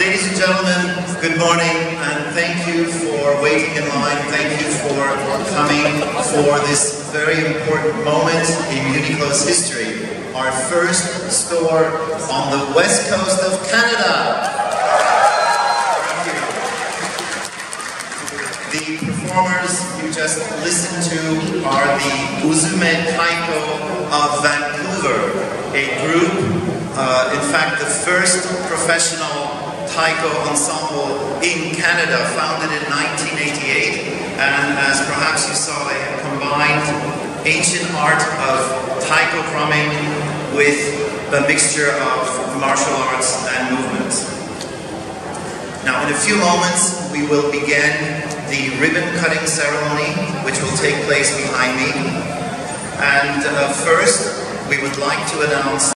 Ladies and gentlemen, good morning, and thank you for waiting in line. Thank you for coming for this very important moment in UNIQLO's history. Our first store on the west coast of Canada. The performers you just listened to are the Taiko of Vancouver, a group, in fact the first professional Taiko ensemble in Canada, founded in 1988, and as perhaps you saw, they have combined ancient art of Taiko drumming with a mixture of martial arts and movements. Now, in a few moments, we will begin the ribbon-cutting ceremony, which will take place behind me. And first, we would like to announce